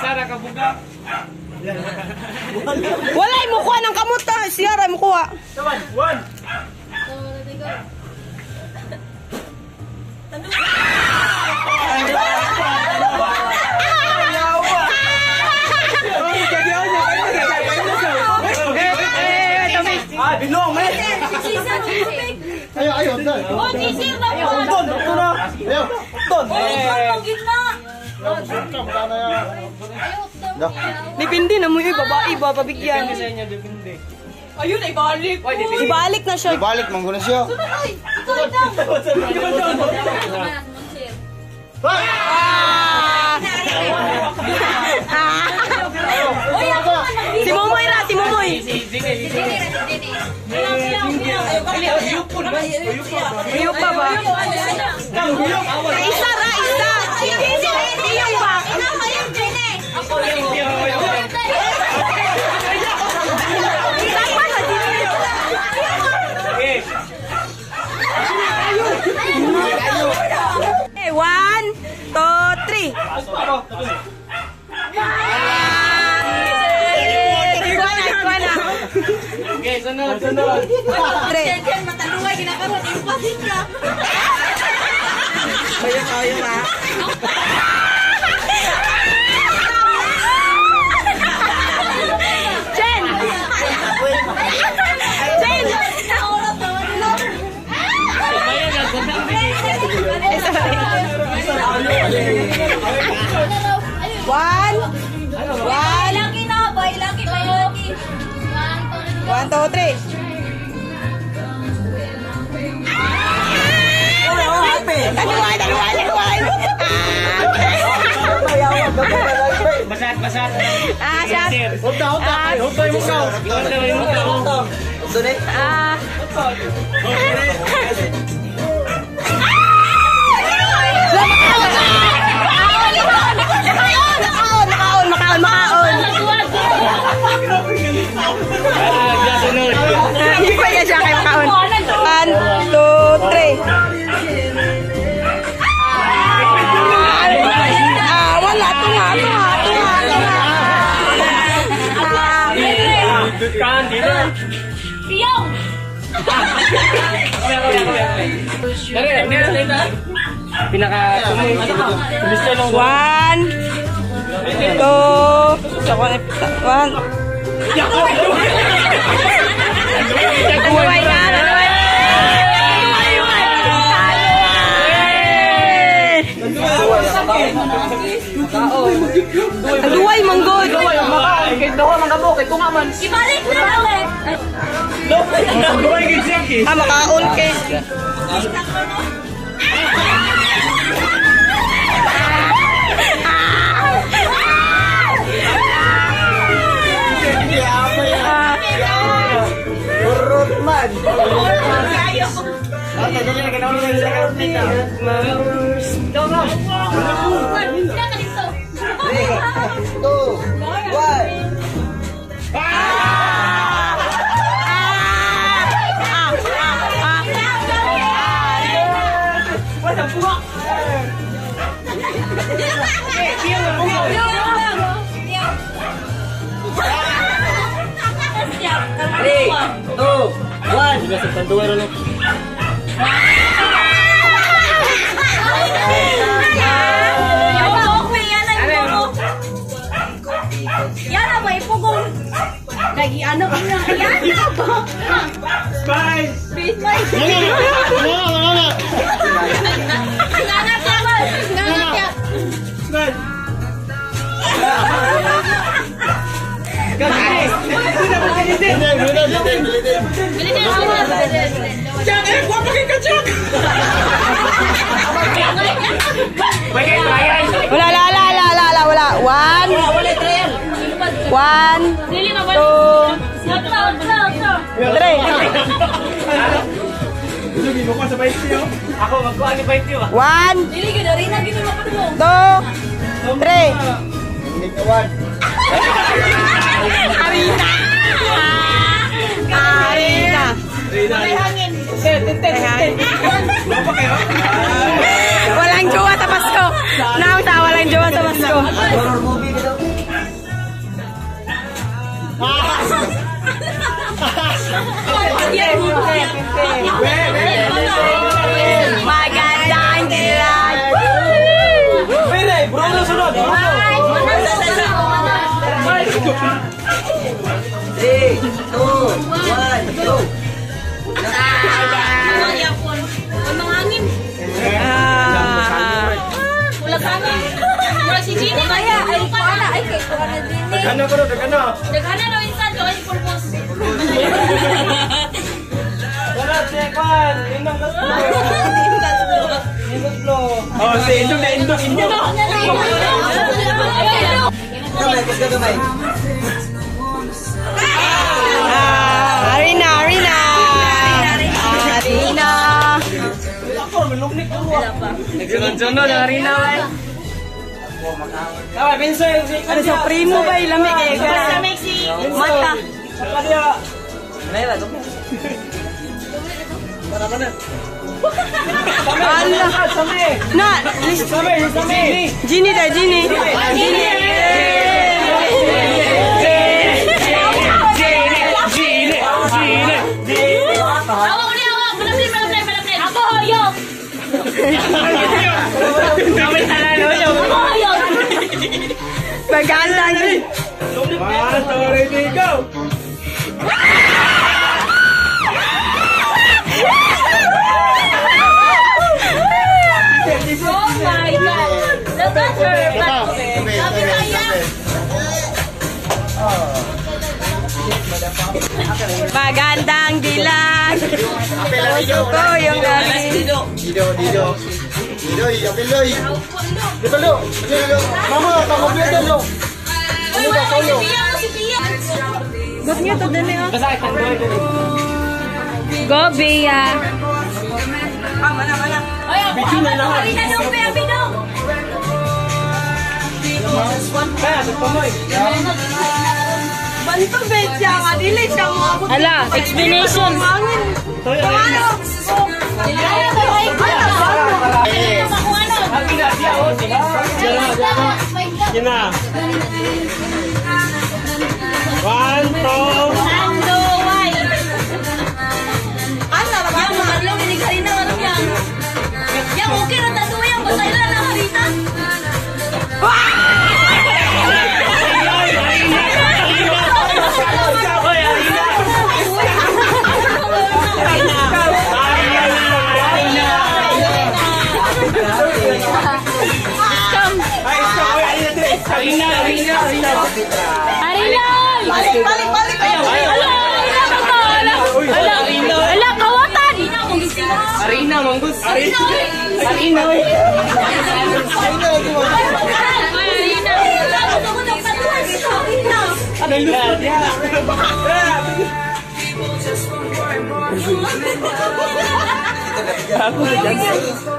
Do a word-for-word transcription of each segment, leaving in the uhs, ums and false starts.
Sara kabuga. Wala mo kuha ng kamot ta. Siyara mo kuha. One, one. Ah, binong, man. Ayo, ayo, dal. Oh, sisir na po. Don, don na. Ayo. Don. Oh, gitna. Depende na mo yung babae ba pabigyan. Depende sa inyo, depende. Ayun, ibalik. Ibalik na siya. Ibalik man guna siya. Ay, ito, ito. Si Momoy ra, si Momoy. Uyup pa ba? Isa ra, isa. Iyong ba? Okay, one, two, three. Okay, sunod, sunod. Three. Mataluway, ginakaroon. Impasin ka. Kaya kaya na. Jen! Jen! One. One. Laki na, boy. Laki, boy. Laki. One, two, three. Taluan, taluan, taluan. Basat, basat. Ah, siya. Hold down, hold down. Hold down yung mukha. Hold down yung mukha. Ah. Makaon, makaon, makaon, makaon. Hindi pa niya siya kayo makaon. One, two, three. Ah, wala. Tunga, tunga, tunga, tunga. Kan, dito. Piyong! Dari, next dito. Pinaka One, two, one. Taluway na, taluway. Taluway, manggod. Kahit daw man kamo, kahit tunga man. Ibalik na ulit! Ah, makaon kay. Burot man. Two, one. Three, two, one. Sudah tertentu ya Rono. Yan na ba ipugong? Lagi ano ka na? Yan na ba? Spice! Space Spice! Nangat naman! Nangat yan! Spice! Wala, la, la, la, la, la, wala. One, one, two, three. Ako magkuha ni Bite Yo. One, Dili ka na rin na gito mo. two, three. One. Arina! Arina! Walang jowa sa Pasko. Nauta, walang jowa sa Pasko. Horror movie gitu. Magandang dilag. Pwede, Bruno sunod. three, two, one, go! Mangangin. Ah. Wala kami. Wala si Gina. Kaya, ay ko na. Ay, kay ko na din. Dagana ko na, dagana. Daghana no insan. Gawin purpose. Wala, chekan. Indang gaslo. Indang gaslo. Oh, si Indong na Indong. Indong. Gamay, kas ka gamay. Ah, Arina, Arina. Arina. Ako, malumnik ko. Nagsunod-sunod ang Arina, bay. Tama, Vincent. Ano sa primo ba? Ilamig eh. Basta may si... Mata. Saka dia. Mayra, gamay. Para ka na. Ala. Sami. Na, Sami, sami. Gini dah, Gini. Gini. Awak ni awak. Malapit, malapit, malapit. Ako hoyok. Kami tanan yo. Ako hoyok. Magandang. One, two, three, go. Oh my God. The butter. Sabi kaya. Magandang dilag. Puso ko yung galing. Dido, Dido. Didoy, apiloy. Dito, lo. Dito, lo. Mama, tama mo dito, lo. Uy, wala kayo si Pia. Si Pia. Ba't niyo to dali ah? Kasakit ang doy. Go, Bea. Ay, ako. Harina dong, Pia. Bidong. Kaya, sa pamoy. Banto bedya nga, dili siya mo. Ala, explanation. Pamano? Gina. One, two. Ando, why? Asa, yang makarlo, binigay na ano yan. Yang okay na tatuwa yan, basta ilan na harita. Arina, Arina, Arina. Harina! Balik, balik, balik. Ala, ala, ala, ala, ala, ala, kawatan! Arina, manggus. Arina. Arina, oy. Ano yung Aku udah jatuh.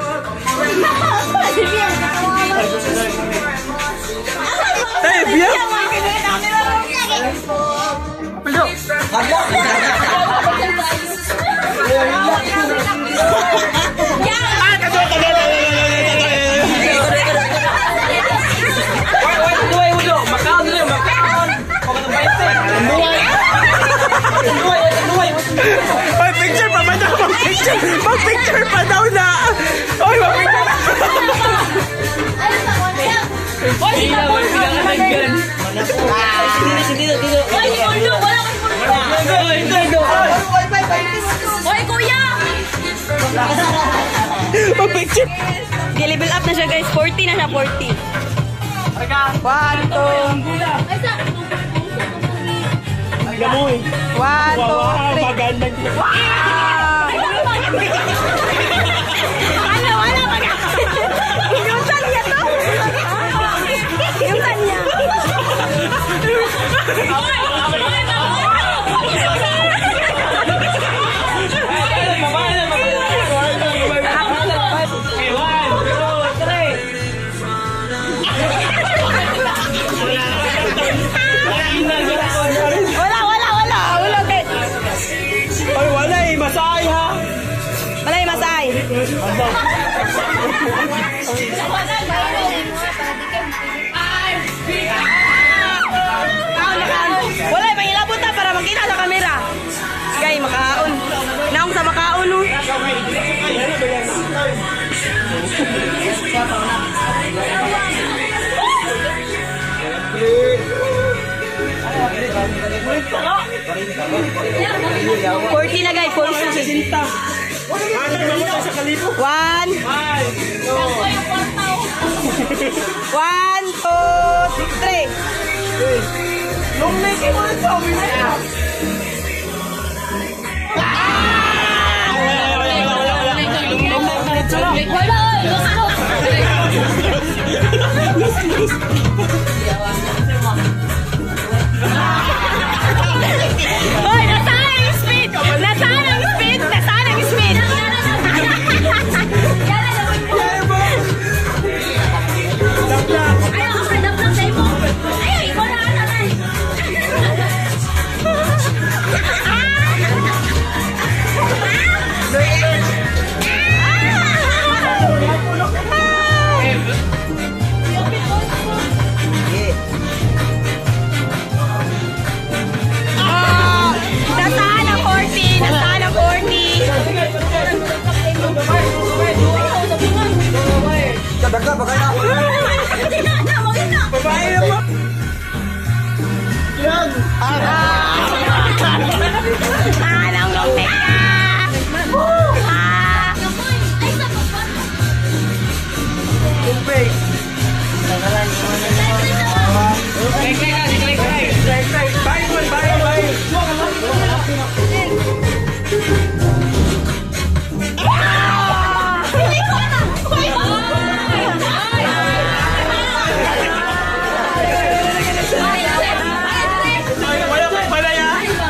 Eh, biar. Peluk. Oy, picture pa man daw, mag-picture. Mag-picture pa daw na. Oy, mag-picture. Oy, si Tapon! Oy, si Mundo! Wala kang Mundo! Oy, kuya! Mag-picture. Di-level up na siya guys. forty na siya, forty. One, two. Gamoy. One, two, three. Maganda. Ano, wala pa ka. Yung sanya to. Yung sanya. Wala, wala, wala. Wala, guys. Oy, wala eh. Masay ha. Wala yung masay. Wala yung forty na guys, forty. One. One, two, three. Hoy, nasaan ang speed? Nasaan ang speed? Nasaan ang speed? Ayaw, kasi dapat sa'yo mo. Ayaw, ikaw na ano na. Nasaan ang forty? Nasaan ang forty? Daga, bagay na. Babae na po. Yan. Anong lupit ka? Ah! Kumpay. Bye, bye, bye, bye. Wala kang palaya.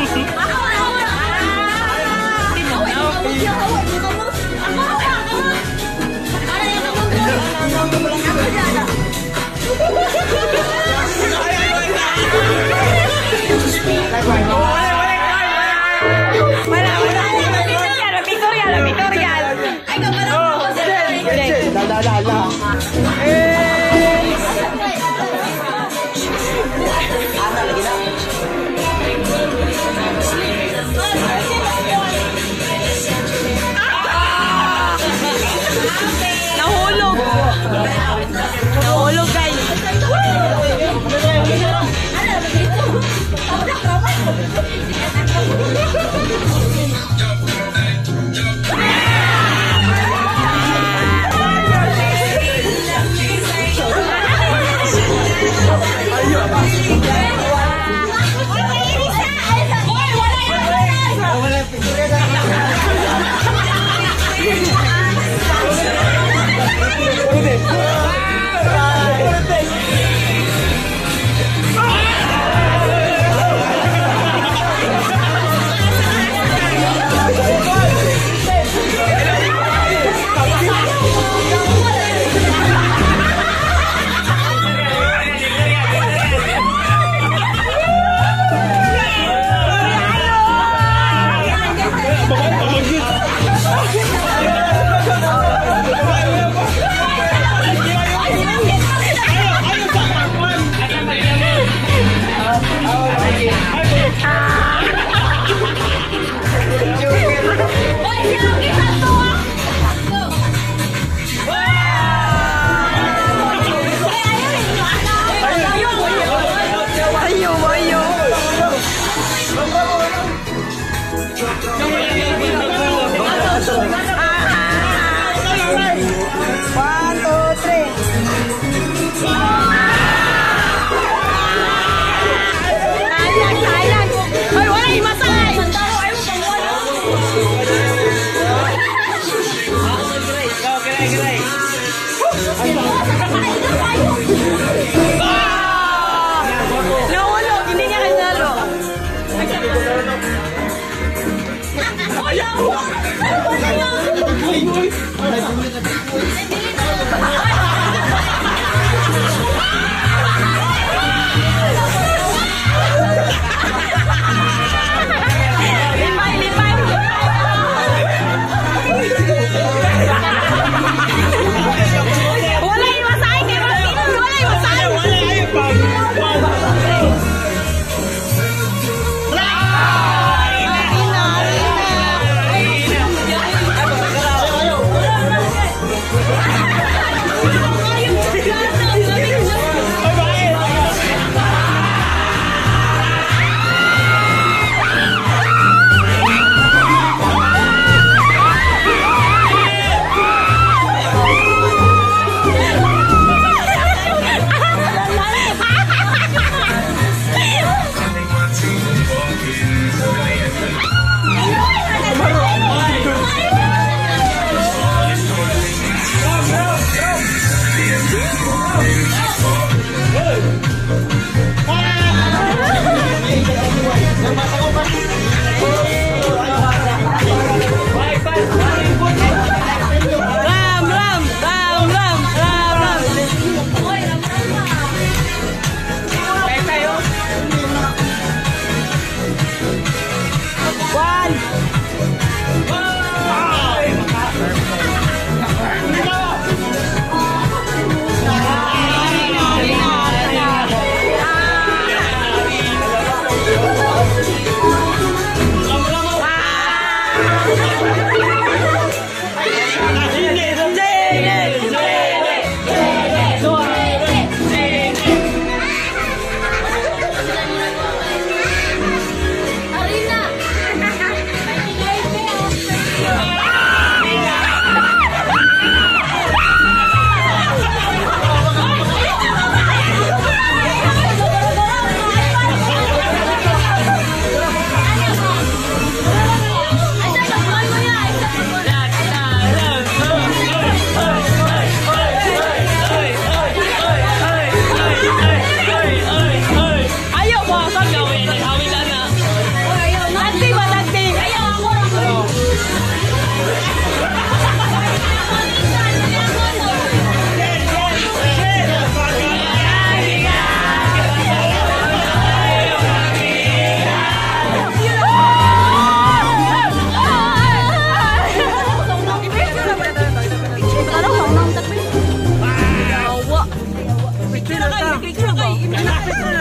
Wala, wala. Victorial, Victorial, Victorial. Ay, kapalang ako sa La, la, la, la. Nahulog. Nahulog guys. picture